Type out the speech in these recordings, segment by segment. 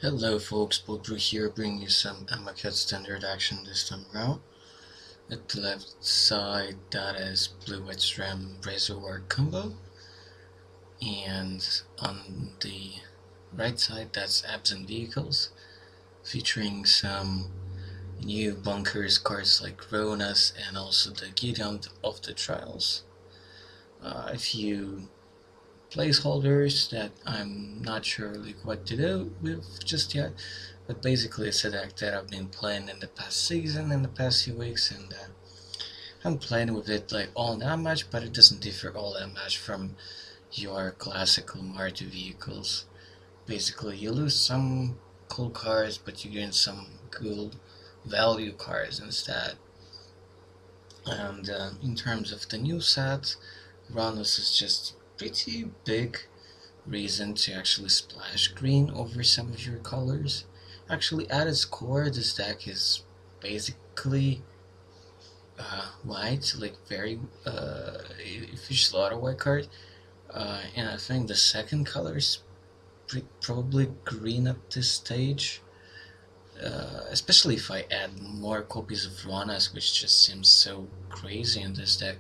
Hello folks, Bulldrew here, bringing you some Amonkhet standard action this time around. At the left side, that is blue-white Sram razor wire combo, and on the right side, that's Abzan vehicles, featuring some new bunkers cards like Ronas and also the Gideon of the Trials. A few placeholders that I'm not sure what to do with just yet, but basically it's a deck that I've been playing in the past season, in the past few weeks, and I'm playing with it like all that much, but it doesn't differ all that much from your classical Mardu vehicles. Basically, you lose some cool cards, but you gain some cool value cards instead. And in terms of the new set, Ronus is just pretty big reason to actually splash green over some of your colors. Actually, at its core, this deck is basically white, like very if you slot a white card, and I think the second color is probably green at this stage. Especially if I add more copies of Ruanas, which just seems so crazy in this deck.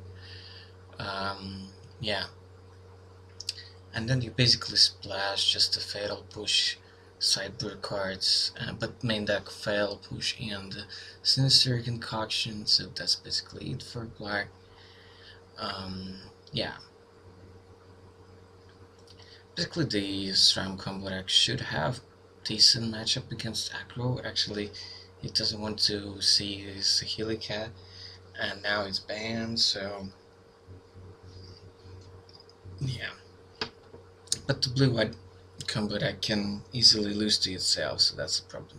Yeah, and then you basically splash just a fatal push sideboard cards, but main deck fatal push and sinister concoction, so that's basically it for black. Yeah, basically the Sram combo deck should have decent matchup against aggro. Actually, he doesn't want to see his Helicat, and now it's banned, so yeah. But the blue-white combo deck can easily lose to itself, so that's the problem.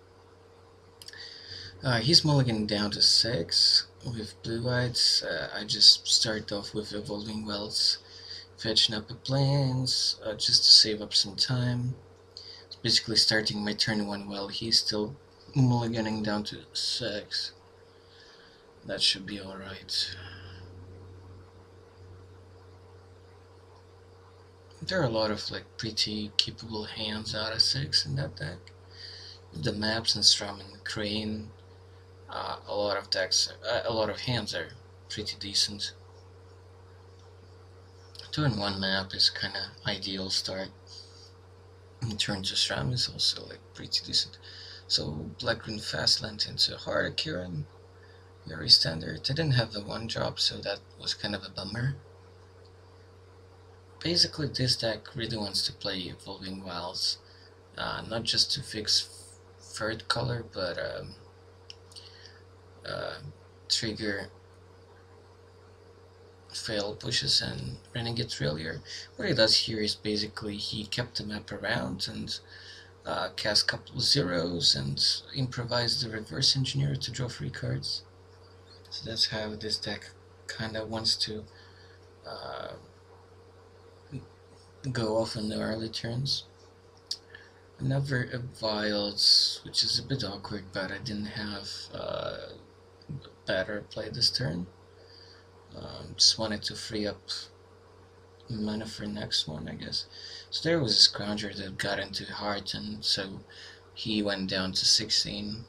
He's mulliganing down to 6 with blue-whites. I just start off with Evolving Wells, fetching up a plains just to save up some time. It's basically starting my turn 1 while he's still mulliganing down to 6. That should be alright. There are a lot of like pretty capable hands out of 6 in that deck. With the maps and Sram and Crane, a lot of hands are pretty decent. Turn 1 map is kinda ideal start. And turn 2 Sram is also like pretty decent. So black green fastland into hard Kieran, very standard. I didn't have the 1 drop, so that was kind of a bummer. Basically, this deck really wants to play Evolving Wilds, not just to fix third color, but trigger fail pushes and Renegade Trillier. What he does here is basically he kept the map around and cast a couple of zeros and improvised the reverse engineer to draw 3 cards. So that's how this deck kinda wants to go off in the early turns. Another Wilds, which is a bit awkward, but I didn't have better play this turn. Just wanted to free up mana for next one, I guess. So there was a Scrounger that got into Heart, and so he went down to 16.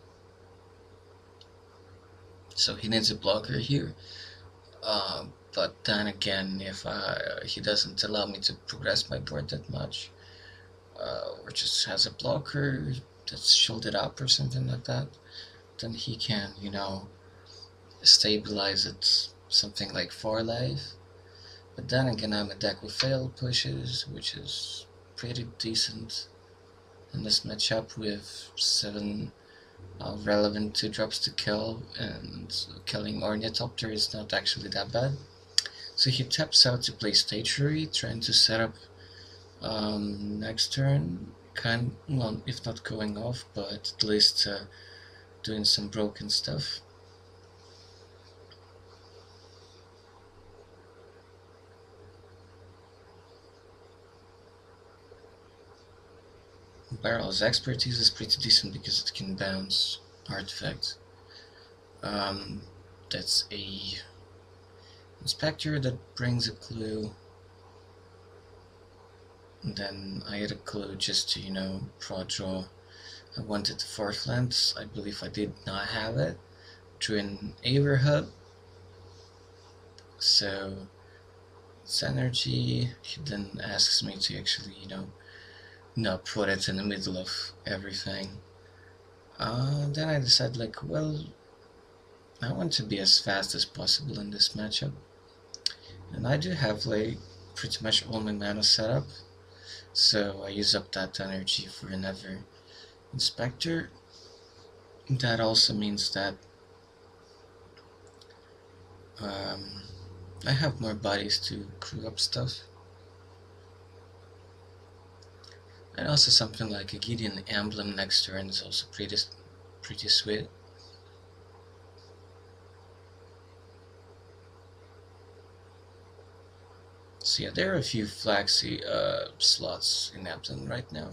So he needs a blocker here. But then again, if he doesn't allow me to progress my board that much, or just has a blocker that's shielded up or something like that, then he can, stabilize it something like 4 life. But then again, I'm a deck with fail pushes, which is pretty decent in this matchup with 7 relevant 2 drops to kill, and killing Ornithopter is not actually that bad. So he taps out to play Stationary, trying to set up next turn, well, if not going off, but at least doing some broken stuff. Barrel's expertise is pretty decent because it can bounce artifacts. That's a Inspector that brings a clue. And then I had a clue just to, draw I wanted the 4th lens. I believe I did not have it through an Aver hub. So it's energy. He then asks me to actually, not put it in the middle of everything. Then I decided, like, well, I want to be as fast as possible in this matchup. And I do have, like, pretty much all my mana set up. So I use up that energy for another Inspector. That also means that I have more bodies to crew up stuff. And also something like a Gideon emblem next turn is also pretty sweet. So yeah, there are a few flaxy slots in Abzan right now.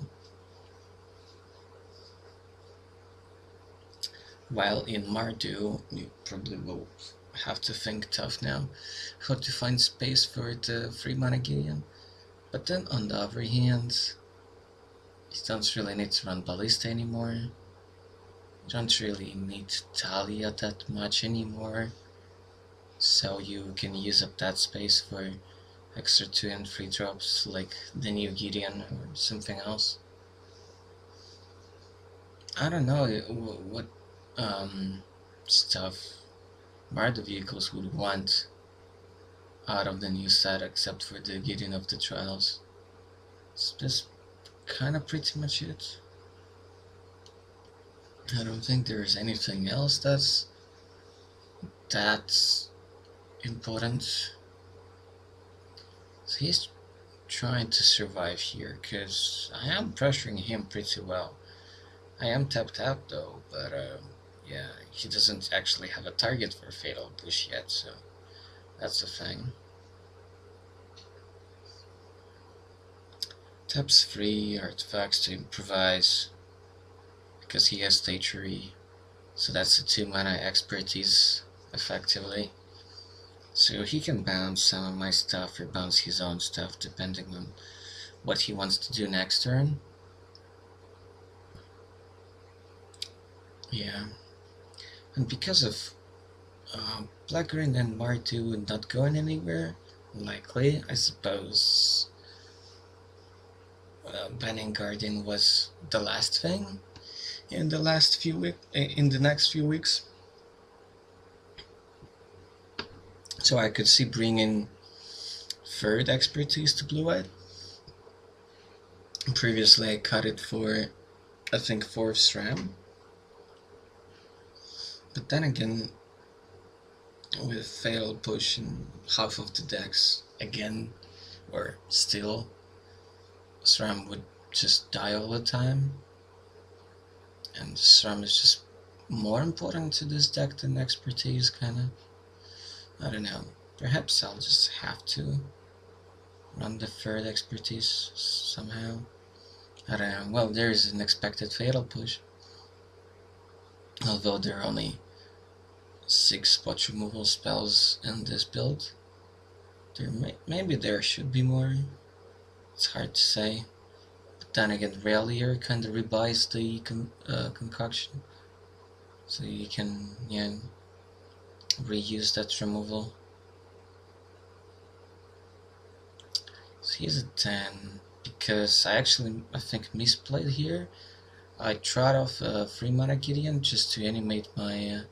While in Mardu, you probably will have to think tough now how to find space for the 3 mana Gideon. But then on the other hand, you don't really need to run Ballista anymore. You don't really need Talia that much anymore. So you can use up that space for extra 2 and 3 drops like the new Gideon or something else. I don't know what stuff Mardu vehicles would want out of the new set except for the Gideon of the Trials. It's just kind of pretty much it. I don't think there's anything else that's important. So he's trying to survive here, because I am pressuring him pretty well. I am tapped out though, but yeah, he doesn't actually have a target for Fatal Push yet, so that's the thing. Taps 3 artifacts to improvise, because he has Stagery, so that's a 2 mana expertise, effectively. So he can bounce some of my stuff or bounce his own stuff depending on what he wants to do next turn. Yeah, and because of Black-Green and Mardu not going anywhere, likely, I suppose banning Guardian was the last thing in the next few weeks. So I could see bringing 3rd expertise to blue-white. Previously I cut it for, I think, 4th Sram. But then again, with Fatal Push in half of the decks again, or still, Sram would just die all the time. And Sram is just more important to this deck than expertise, kinda. I don't know, perhaps I'll just have to run the 3rd expertise somehow. I don't know. Well, there is an expected Fatal Push, although there are only 6 spot removal spells in this build. Maybe there should be more, it's hard to say. But then again, Relier kinda rebuys the concoction, so you can, reuse that removal. So he's a 10, because I think misplayed here. I tried off a 3 mana Gideon just to animate my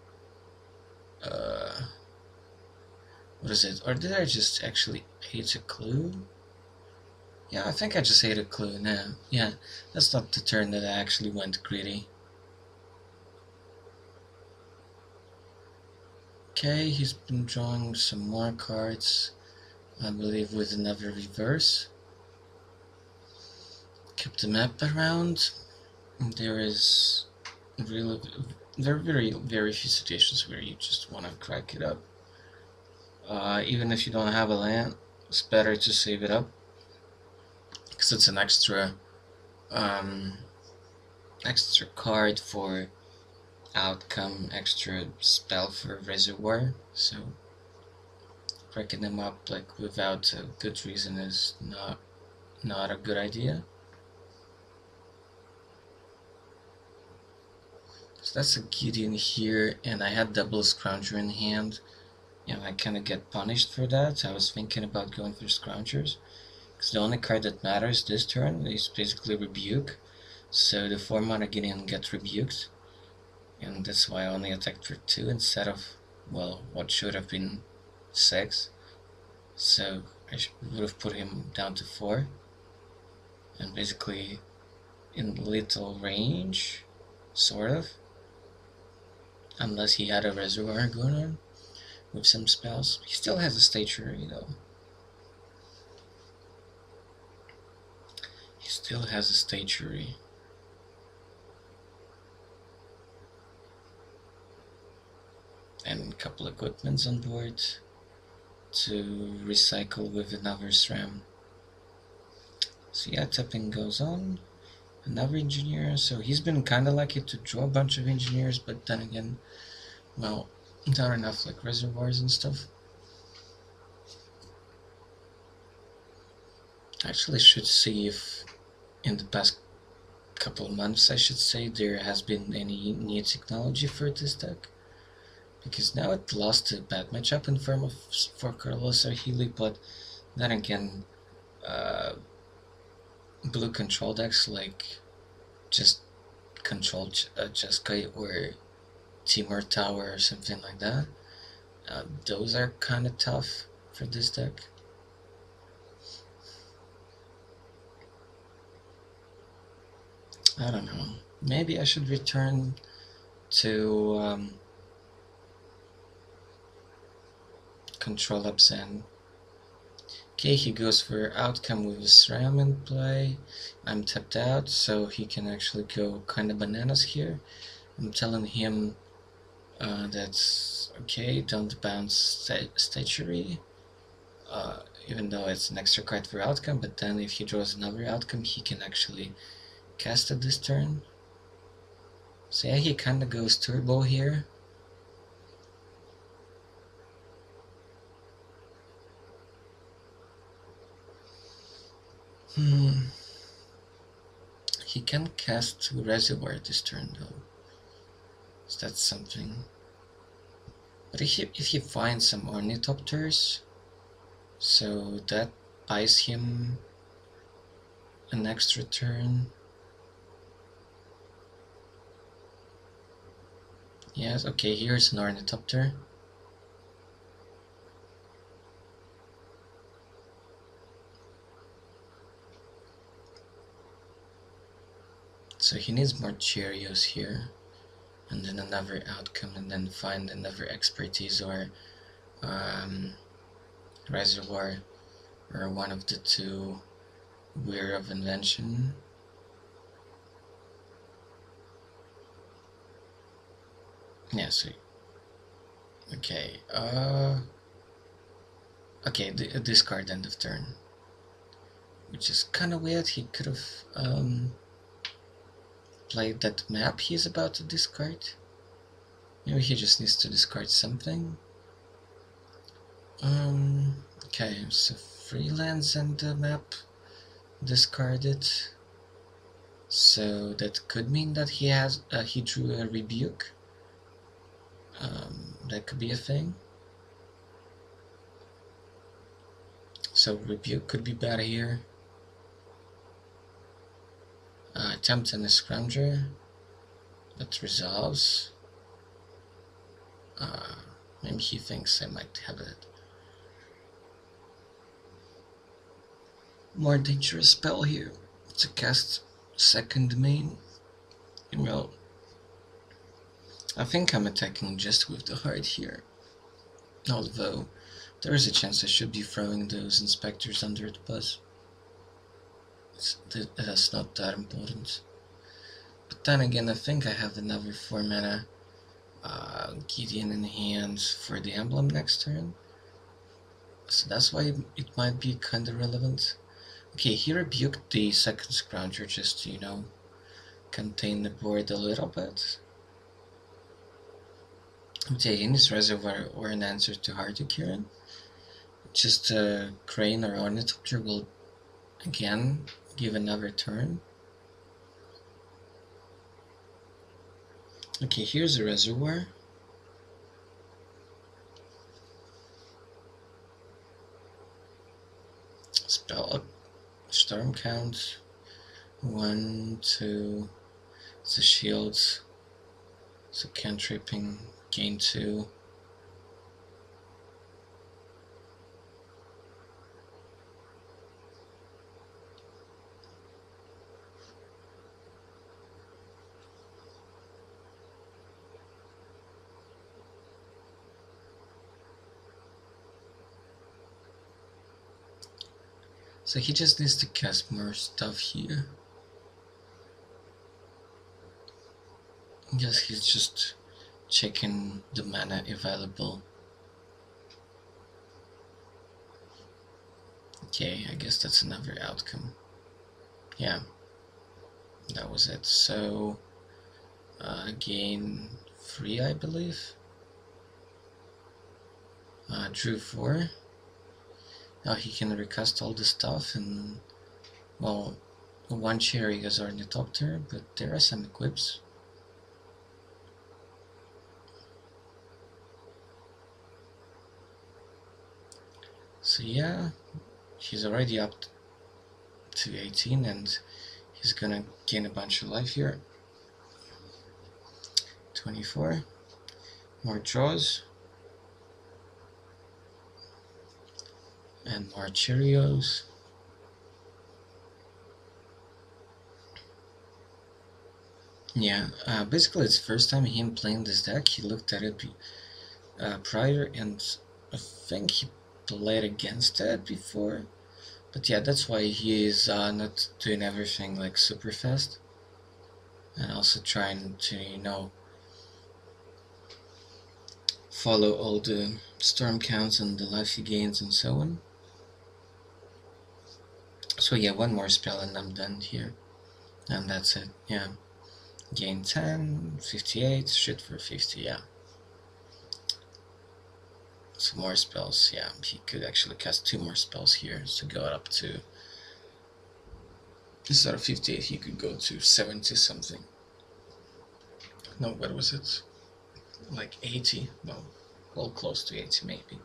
what is it? Or did I just actually ate a clue? Yeah, I think I just ate a clue now. Yeah, that's not the turn that I actually went greedy. Okay, he's been drawing some more cards, I believe with another reverse. Keep the map around. There is really, very few situations where you just want to crack it up. Even if you don't have a land, it's better to save it up, because it's an extra card for outcome, extra spell for reservoir. So cracking them up like without a good reason is not a good idea. So that's a Gideon here, and I had double Scrounger in hand, and I kind of get punished for that. I was thinking about going for Scroungers, because the only card that matters this turn is basically Rebuke, so the 4-mana Gideon gets rebuked, and that's why I only attacked for 2 instead of, well, what should have been 6. So I would have put him down to 4, and basically in little range, sort of, unless he had a reservoir going on with some spells. He still has a stationary though. He still has a stationary. And a couple equipments on board to recycle with another Sram. So yeah, tapping goes on. Another engineer, so he's been kinda lucky to draw a bunch of engineers, but then again, well, not enough like reservoirs and stuff. I actually should see if in the past couple of months, I should say, there has been any new technology for this deck. Because now it lost a bad matchup in form of for Carlos or Healy, but then again, blue control decks like just control Jeskai or Timur Tower or something like that, those are kind of tough for this deck. I don't know. Maybe I should return to control Abzan. Okay, he goes for outcome with his Sram in play. I'm tapped out, so he can actually go kind of bananas here. I'm telling him that's okay, don't bounce statuary, even though it's an extra card for outcome, but then if he draws another outcome, he can actually cast it this turn. So yeah, he kind of goes turbo here. He can cast Reservoir this turn though, so that's something. But if he finds some Ornithopters, so that buys him an extra turn. Yes, okay, here's an Ornithopter. So he needs more Cheerios here, and then another outcome, and then find another expertise or reservoir, or one of the two Weir of Invention. Yeah, so okay, okay, discard end of turn, which is kind of weird. He could have played that map he's about to discard. Maybe he just needs to discard something. Okay, so freelance and the map discarded. So that could mean that he drew a rebuke. That could be a thing. So rebuke could be bad here. Attempt and a Scrounger. That resolves. Maybe he thinks I might have a more dangerous spell here to cast second main. Well, I think I'm attacking just with the heart here, although there is a chance I should be throwing those inspectors under the bus. That's not that important. But then again, I think I have another 4 mana Gideon in hand for the emblem next turn. So that's why it might be kinda relevant. Okay, he rebuked the second Scrounger just to, you know, contain the board a little bit. Okay, in this reservoir or an answer to Hardikiran, just a Crane or Ornithopter will again give another turn. Okay, here's a reservoir. Spell up. Storm count. 1, 2. It's a shield. It's a cantripping. Gain 2. So he just needs to cast more stuff here. I guess he's just checking the mana available. Okay, I guess that's another outcome. Yeah, that was it. So, gain 3, I believe. Drew 4. Now he can recast all the stuff, and, well, one cherry is Ornithopter, but there are some equips. So yeah, he's already up to 18, and he's gonna gain a bunch of life here. 24. More draws. And more Cheerios. Yeah, basically it's the first time him playing this deck. He looked at it prior, and I think he played against it before. But yeah, that's why he is not doing everything like super fast. And also trying to, follow all the storm counts and the life he gains and so on. So yeah, one more spell and I'm done here. And that's it, yeah. Gain 10, 58, shit for 50, yeah. Some more spells, yeah. He could actually cast 2 more spells here to go up to... Instead of 58, he could go to 70 something. No, what was it? Like 80? Well, close to 80 maybe.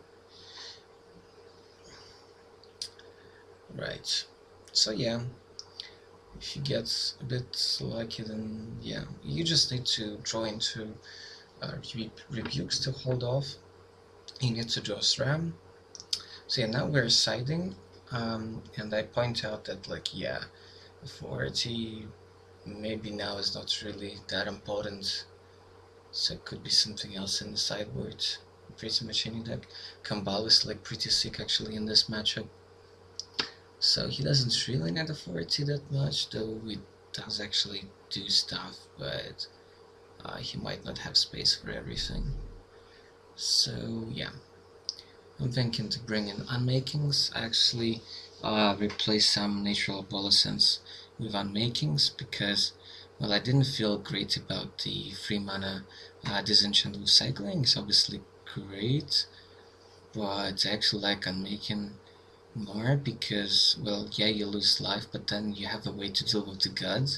Right. So yeah, if you get a bit lucky, then yeah, you just need to draw into rebukes to hold off. You need to draw Sram. So yeah, now we're siding, and I point out that, like, yeah, authority maybe now is not really that important, so it could be something else in the sideboard. Pretty much any deck. Kambal is like pretty sick actually in this matchup. So he doesn't really need authority that much, though it does actually do stuff, but he might not have space for everything. So yeah, I'm thinking to bring in Unmakings. I actually replace some Natural Opalescence with Unmakings because, well, I didn't feel great about the 3 mana Disenchant with Cycling. It's obviously great, but I actually like Unmaking more because, well, yeah, you lose life, but then you have a way to deal with the gods.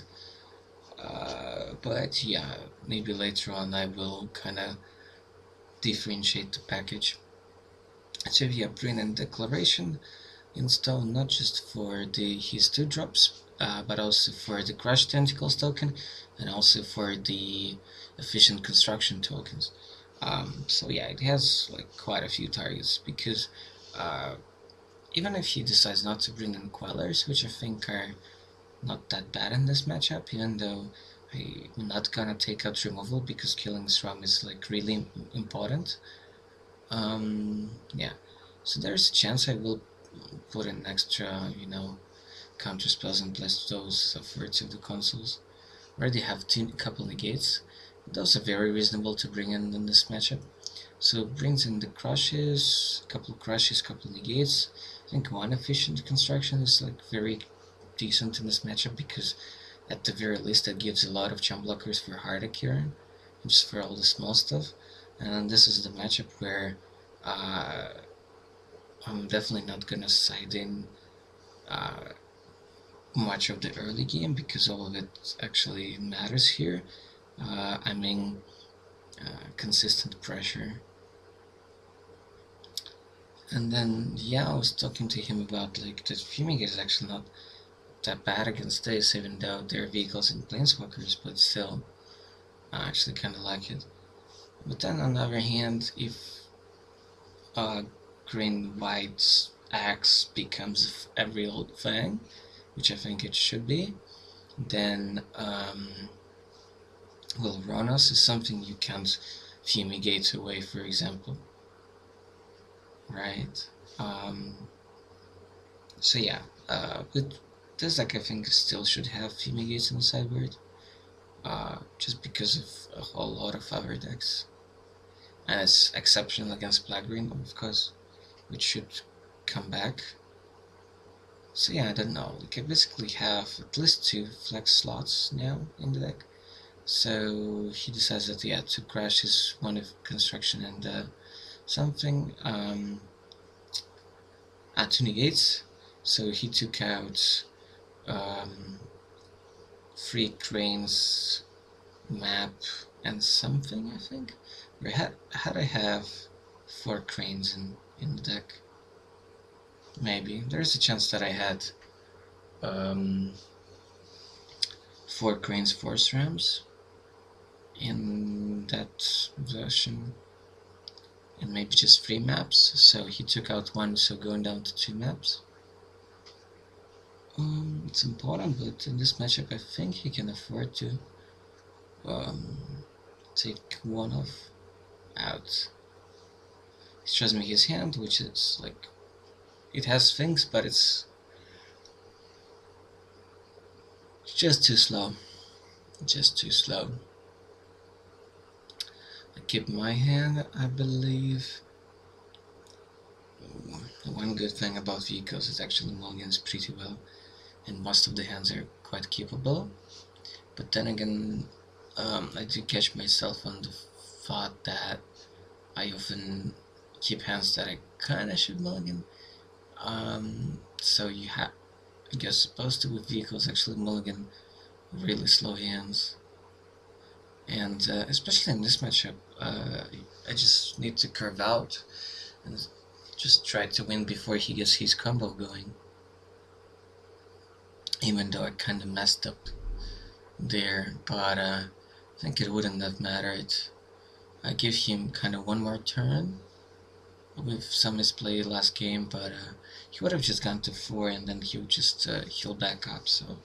But yeah, maybe later on I will kind of differentiate the package. So yeah, bring in Declaration install not just for his 2 drops, but also for the Crush Tentacles token, and also for the Efficient Construction tokens. So yeah, it has like quite a few targets because even if he decides not to bring in Quellers, which I think are not that bad in this matchup, even though I'm not gonna take out removal because killing Sram is like really important. Yeah, so there's a chance I will put in extra, counter spells and bless those for each of the consoles. Already have a couple negates. Those are very reasonable to bring in this matchup. So it brings in the crushes, couple negates. I think one efficient construction is like very decent in this matchup because at the very least it gives a lot of chump blockers for hard Akiran, just for all the small stuff. And this is the matchup where I'm definitely not gonna side in much of the early game because all of it actually matters here. I mean, consistent pressure. And then, yeah, I was talking to him about like that Fumigate is actually not that bad against this, even though they're vehicles and planeswalkers, but still, I actually kind of like it. But then on the other hand, if green white's axe becomes a real thing, which I think it should be, then well, Ronos is something you can't fumigate away, for example, right? So yeah, with this deck I think still should have fumigates in the sideboard, just because of a whole lot of other decks, and it's exceptional against black green, of course, which should come back. So yeah, I don't know. Like I basically have at least 2 flex slots now in the deck. So he decides that yeah, to crash his one of construction and something at 2 negates. So he took out 3 cranes, map, and something, I think. Or had I have 4 cranes in the deck? Maybe. There's a chance that I had 4 cranes, 4 Srams in that version, and maybe just 3 maps. So he took out 1, so going down to 2 maps. It's important, but in this matchup I think he can afford to take 1 off out. He shows me his hand, which is like, it has things, but it's just too slow. Just too slow. I keep my hand, I believe. One good thing about vehicles is actually mulligans pretty well, and most of the hands are quite capable. But then again, I do catch myself on the thought that I often keep hands that I kinda should mulligan. So you have, I guess, supposed to with vehicles actually mulligan really slow hands, and especially in this matchup, I just need to curve out and just try to win before he gets his combo going. Even though I kind of messed up there, but I think it wouldn't have mattered. I give him kind of 1 more turn with some misplay last game, but he would have just gone to 4 and then he would just heal back up, so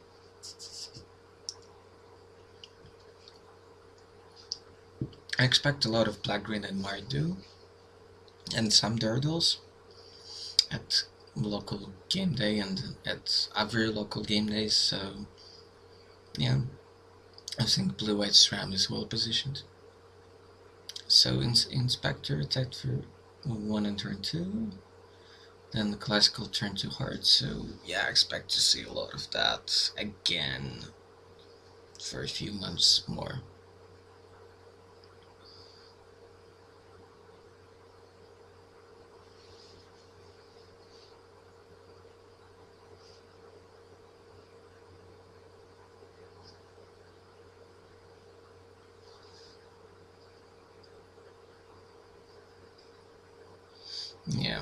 I expect a lot of black-green and Mardu and some Durdles at local game day and at other local game days, so yeah, I think blue-white Sram is well positioned. So Inspector attacked for 1 and turn 2, then the classical turn 2 hard, so yeah, I expect to see a lot of that again for a few months more. Yeah.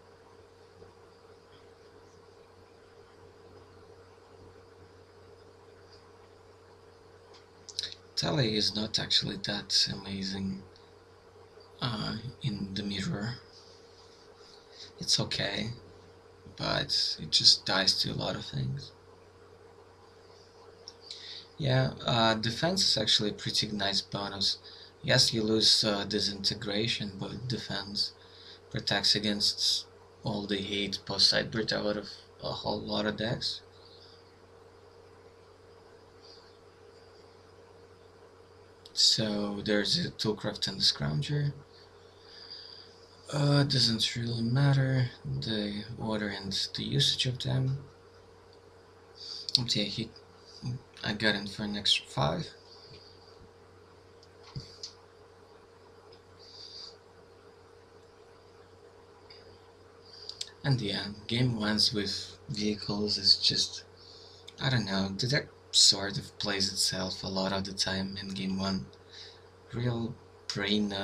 Tally is not actually that amazing in the mirror. It's okay, but it just dies to a lot of things. Yeah, defense is actually a pretty nice bonus. Yes, you lose disintegration, but defense protects against all the hate post-sideboard out of a whole lot of decks. So there's a Toolcraft and the Scrounger. Doesn't really matter the order and the usage of them. Okay, I got in for an extra 5. And yeah, game 1s with vehicles is just, I don't know, the deck sort of plays itself a lot of the time in game 1. Real brain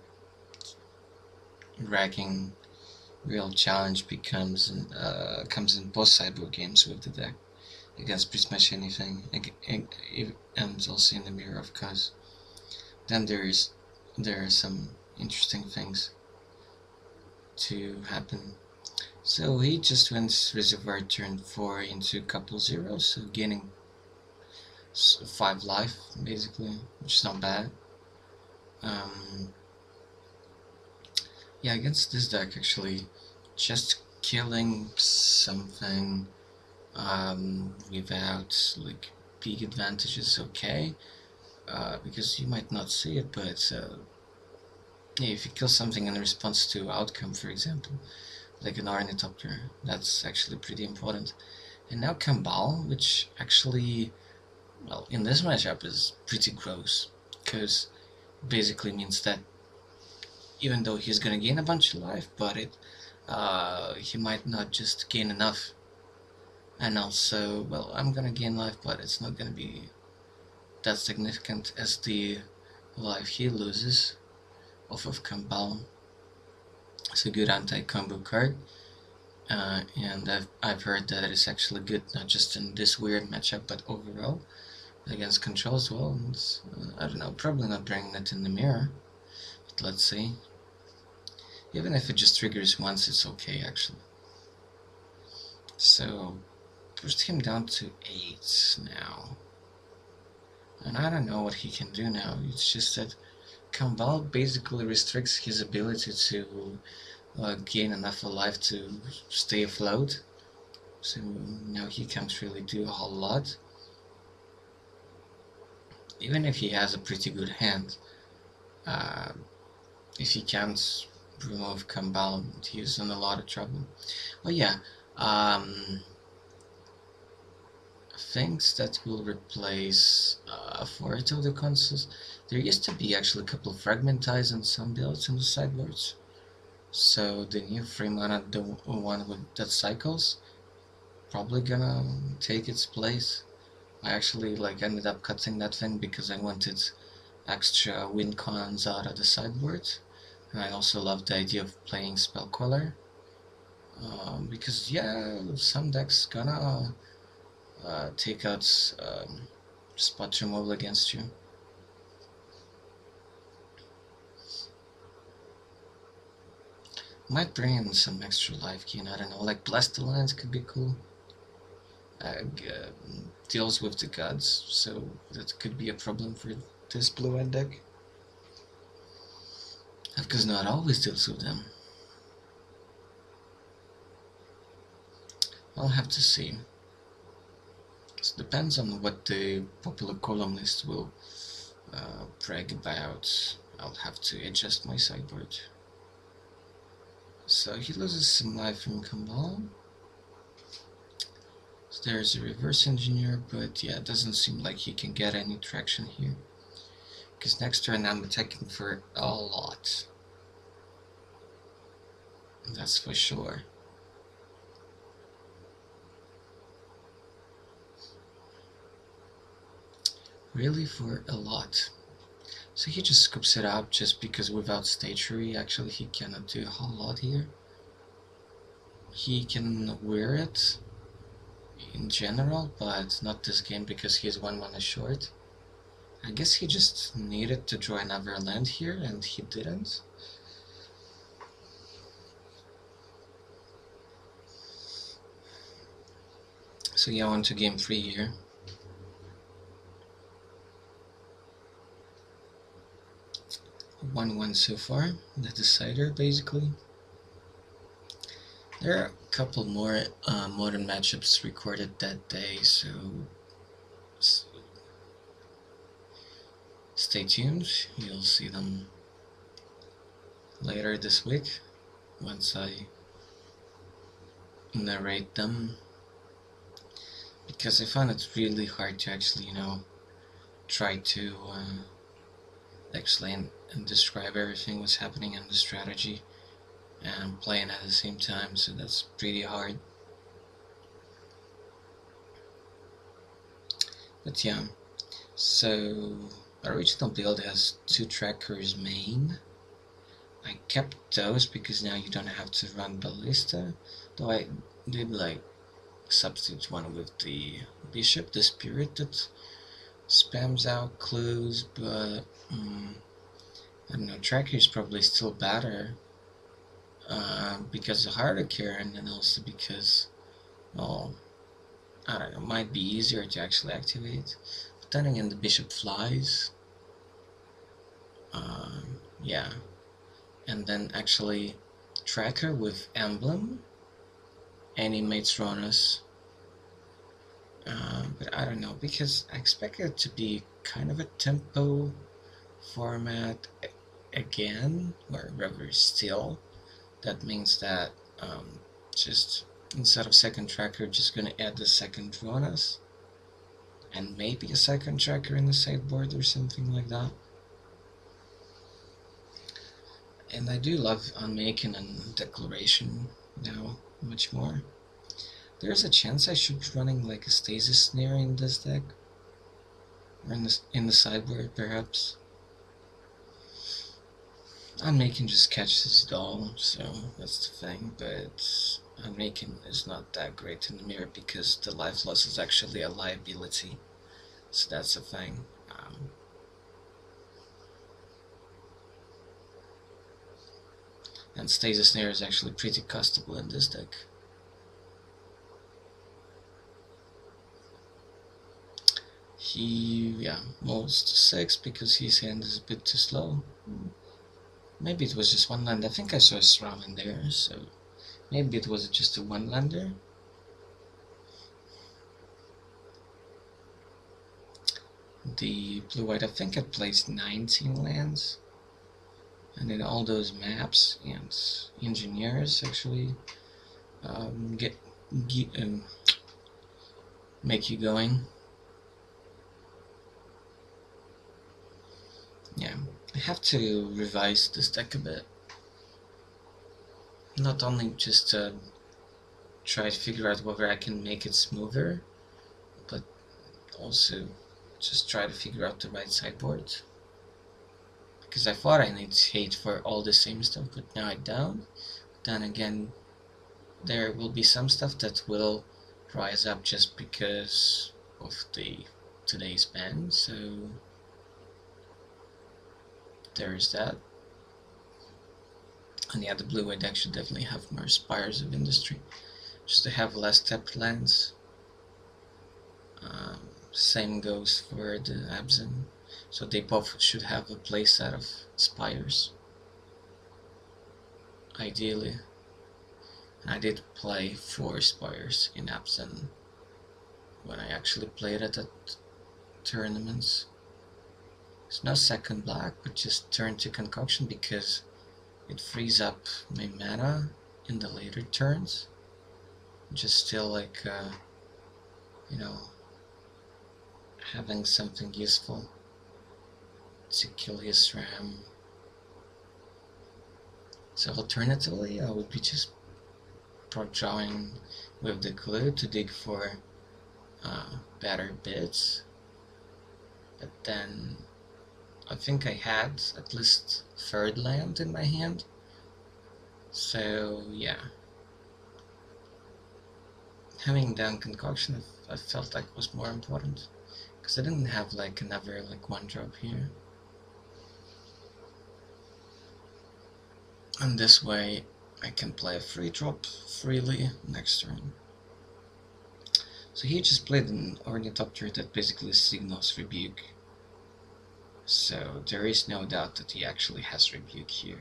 racking, real challenge comes in post sideboard games with the deck against pretty much anything, and also in the mirror, of course. Then there are some interesting things to happen. So he just went Reservoir turn 4 into couple zeros, so gaining 5 life basically, which is not bad. Yeah, against this deck actually, just killing something without like big advantages is okay, because you might not see it, but yeah, if you kill something in response to outcome, for example, like an Ornithopter, that's actually pretty important. And now Kambal, which actually, well, in this matchup is pretty gross, because basically means that even though he's gonna gain a bunch of life, but he might not just gain enough. And also, well, I'm gonna gain life, but it's not gonna be that significant as the life he loses off of Kambal. It's a good anti-combo card, and I've heard that it's actually good not just in this weird matchup, but overall against control as well. And, I don't know, probably not bringing it in the mirror, but let's see. Even if it just triggers once, it's okay actually. So pushed him down to 8 now, and I don't know what he can do now. It's just that Kambal basically restricts his ability to gain enough life to stay afloat, so now he can't really do a whole lot. Even if he has a pretty good hand, if he can't remove Kambal, he's in a lot of trouble. Well, yeah, things that will replace a fourth of the consoles. There used to be actually a couple of Fragmentize and some builds in the sideboards. So the new Fremana, the one that cycles, probably gonna take its place. I actually ended up cutting that thing because I wanted extra win cons out of the sideboard, and I also love the idea of playing Spell Queller, because yeah, some decks gonna take out spot removal against you. Might bring in some extra life gain, I don't know, like Blessed Alliance could be cool. Deals with the gods, so that could be a problem for this blue-eyed deck. Because not always deals with them. I'll have to see. It depends on what the popular columnist will brag about. I'll have to adjust my sideboard. So he loses some life from Kambal. So there's a reverse engineer, but yeah, it doesn't seem like he can get any traction here. Because next turn I'm attacking for a lot. That's for sure. Really for a lot. So he just scoops it up just because without stationery, actually he cannot do a whole lot here. He can wear it in general, but not this game because he's 1 mana short. I guess he just needed to draw another land here, and he didn't. So yeah, on to game 3 here. One so far, the decider basically. There are a couple more modern matchups recorded that day, so stay tuned. You'll see them later this week once I narrate them, because I find it really hard to actually, try to explain and describe everything that's happening in the strategy and playing at the same time, so that's pretty hard. But yeah, so the original build has 2 trackers main. I kept those because now you don't have to run Ballista, though I did like substitute one with the Bishop, the Spirit that spams out clues, but I don't know, Tracker is probably still better because of harder care, and then also because, well, I don't know, might be easier to actually activate. But then again, the Bishop flies. Yeah, and then actually Tracker with Emblem animates Ronus. But I don't know, because I expect it to be kind of a tempo format again, or rather still. That means that just instead of second tracker, just gonna add the second Ronus, and maybe a second tracker in the sideboard or something like that. And I do love Unmaking and Declaration now much more. There's a chance I should be running like a Stasis Snare in this deck, or in the sideboard perhaps. Unmaking just catches it all, so that's the thing, but Unmaking is not that great in the mirror because the life loss is actually a liability, so that's the thing. And Stasis Snare is actually pretty castable in this deck. Yeah, molds to 6 because his hand is a bit too slow. Maybe it was just one land. I think I saw a Sram in there, so maybe it was just a one-lander. The blue-white, I think it plays 19 lands. And then all those maps and engineers actually make you going. Yeah, I have to revise this deck a bit. Not only just try to figure out whether I can make it smoother, but also just try to figure out the right sideboard. Because I thought I need hate for all the same stuff, but now I don't. Then again, there will be some stuff that will rise up just because of today's ban, so there's that. And yeah, the blue-white deck should definitely have more Spires of Industry, just to have less tapped lands. Same goes for the Abzan, so they both should have a playset of Spires, ideally. And I did play 4 Spires in Abzan when I actually played it at tournaments. It's no second black, but just turn to Concoction because it frees up my mana in the later turns. Just still like, you know, having something useful to kill his Sram. So alternatively, I would be just drawing with the clue to dig for better bits. But then I think I had at least third land in my hand. So yeah, having done Concoction I felt like was more important, because I didn't have like another like 1-drop here. And this way I can play a 3-drop freely next turn. So he just played an Ornithopter that basically signals Rebuke. So there is no doubt that he actually has Rebuke here.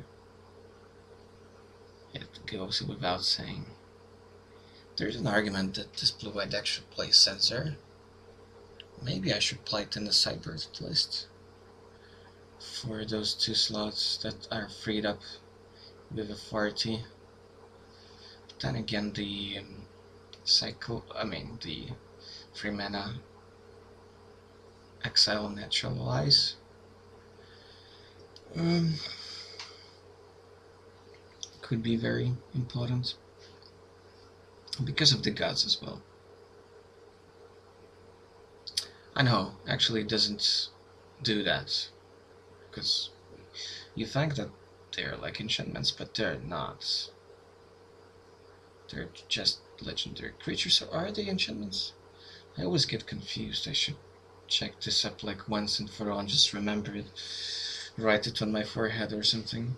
It goes without saying. There's an argument that this blue-white deck should play Censor. Maybe I should play it in the sideboard at least, for those 2 slots that are freed up with authority. But then again, the the 3 mana exile naturalize could be very important because of the gods as well. I know, actually it doesn't do that, because you think that they're like enchantments, but they're not. They're just legendary creatures, or are they enchantments? I always get confused. I should check this up like once and for all and just remember it. Write it on my forehead or something.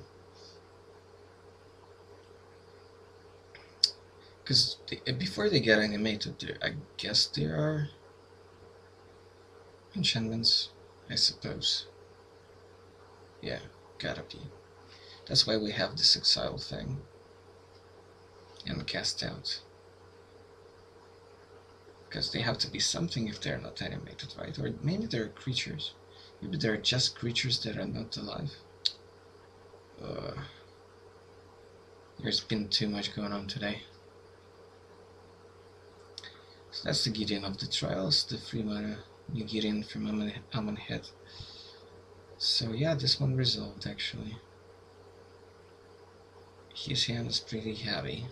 Because before they get animated, I guess there are enchantments, I suppose. Yeah, gotta be. That's why we have this exile thing. And cast out. Because they have to be something if they're not animated, right? Or maybe they're creatures. Maybe they're just creatures that are not alive. There's been too much going on today. So that's the Gideon of the Trials, the 3-mana new Gideon from Amonkhet. So yeah, this one resolved actually. His hand is pretty heavy.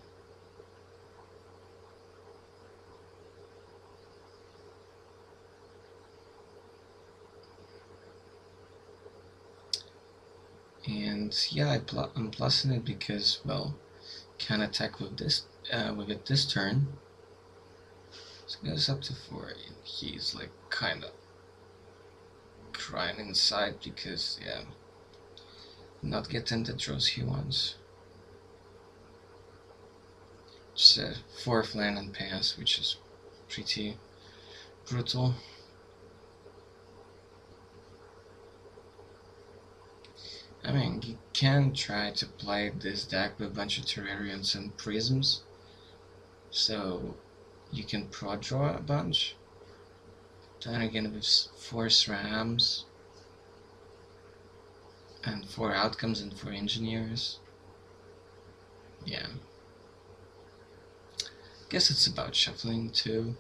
And yeah, I'm plussing it because, well, can attack with this with it this turn. So it goes up to 4, and he's like kinda crying inside because, yeah, not getting the draws he wants. Just a 4th land and pass, which is pretty brutal. I mean, you can try to play this deck with a bunch of Terrarians and Prisms, so you can pro draw a bunch. Then again, with 4 Srams and 4 Outcomes and 4 Engineers. Yeah. Guess it's about shuffling too.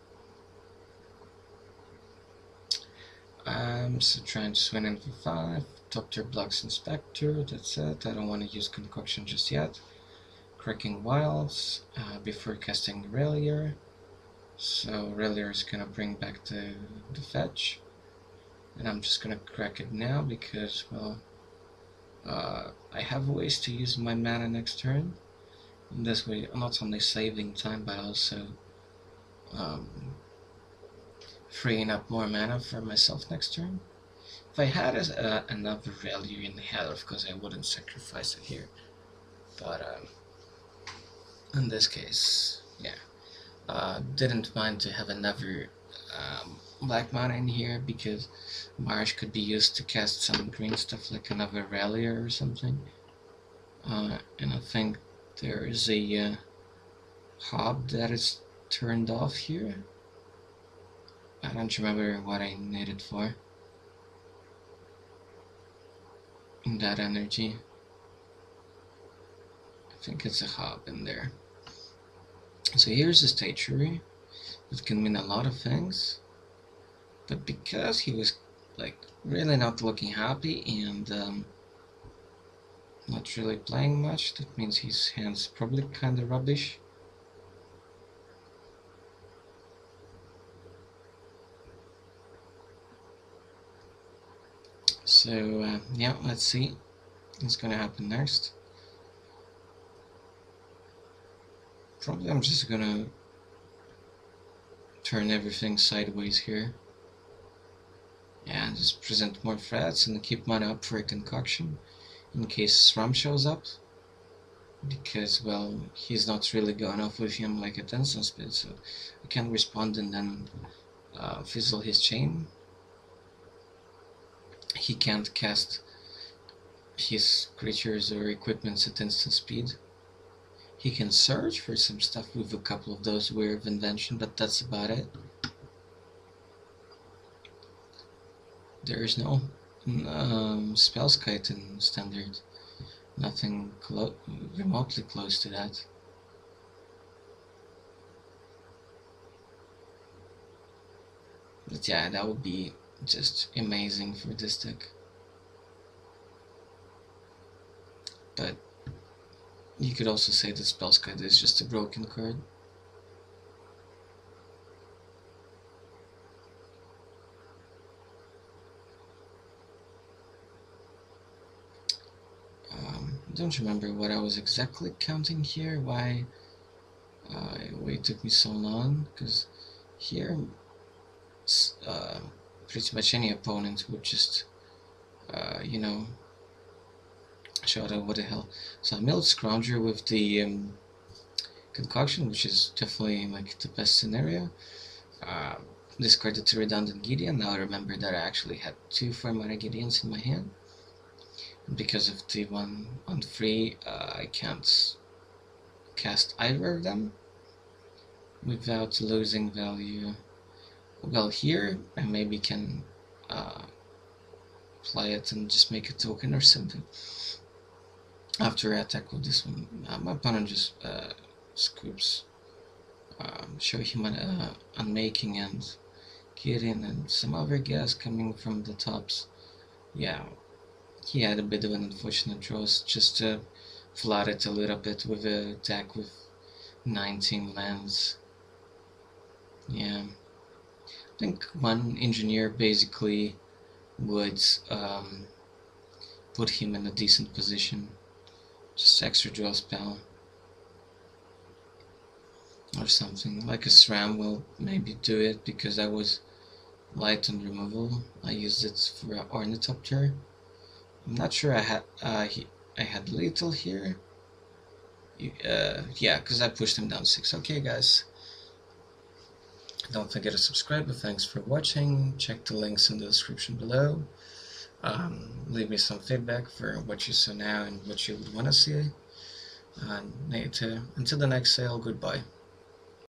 So trying to swing in for 5. Top tier blocks Inspector, that's it. I don't want to use Concoction just yet. Cracking Wilds before casting Relier. So Relier is gonna bring back the fetch. And I'm just gonna crack it now because, well, I have ways to use my mana next turn. And this way, I'm not only saving time, but also freeing up more mana for myself next turn. If I had another value in the head, of course I wouldn't sacrifice it here. But in this case, yeah, didn't mind to have another black mana in here because Marsh could be used to cast some green stuff like another Relier or something. And I think there is a Hob that is turned off here. I don't remember what I need it for. In that energy. I think it's a Hob in there. So here's a Statuary. It can mean a lot of things. But because he was like really not looking happy and not really playing much, that means his hand's probably kinda rubbish. So yeah, let's see what's gonna happen next. Probably I'm just gonna turn everything sideways here. Yeah, just present more threats and keep mana up for a concoction in case Sram shows up. Because, well, he's not really going off with him like a Tenson Speed, so I can respond and then fizzle his chain. He can't cast his creatures or equipments at instant speed. He can search for some stuff with a couple of those Weird of Invention, but that's about it. There is no Spellskite in Standard. Nothing remotely close to that. But yeah, that would be just amazing for this deck. But you could also say that Spellskite is just a broken card. don't remember what I was exactly counting here, why it took me so long, because here uh, pretty much any opponent would just you know, shout out what the hell. So I milled Scrounger with the concoction, which is definitely like the best scenario. Uh, discarded the redundant Gideon. Now I remember that I actually had 2 4-mana Gideons in my hand. Because of the 1 free, I can't cast either of them without losing value. Well, here I maybe can play it and just make a token or something. After I attack with this one, my opponent just scoops. Show him an unmaking and get in, and some other gas coming from the tops. Yeah, he had a bit of an unfortunate draw, just to flood it a little bit with a deck with 19 lands. Yeah, I think one engineer basically would put him in a decent position. Just extra draw spell or something, like a Sram will maybe do it, because I was light on removal. I used it for an Ornithopter. I'm not sure I had lethal here. Yeah, because I pushed him down 6. Okay, guys. Don't forget to subscribe. Thanks for watching. Check the links in the description below. Leave me some feedback for what you saw now and what you would want to see. Until the next sale, goodbye.